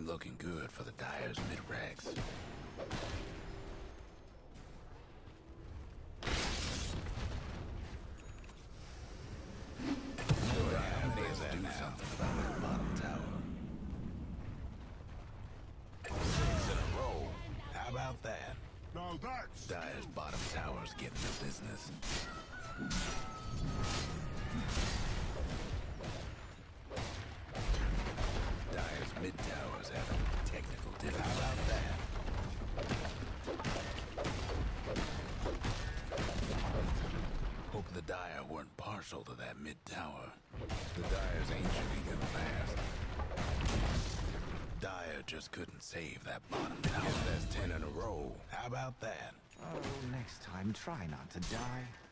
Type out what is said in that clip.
ain't looking good for the Dyer's mid-ranks. Do something about that bottom tower. 6 in a row. How about that? Now that's... Dyer's bottom tower's getting the business. Dyer's mid tower's having technical difficulty. How about that? Hope the Dyer weren't partial to that mid tower. The Dyer's ancient ain't gonna last. Dyer just couldn't save that bottom tower. Guess that's 10 in a row. How about that? Oh, next time, try not to die.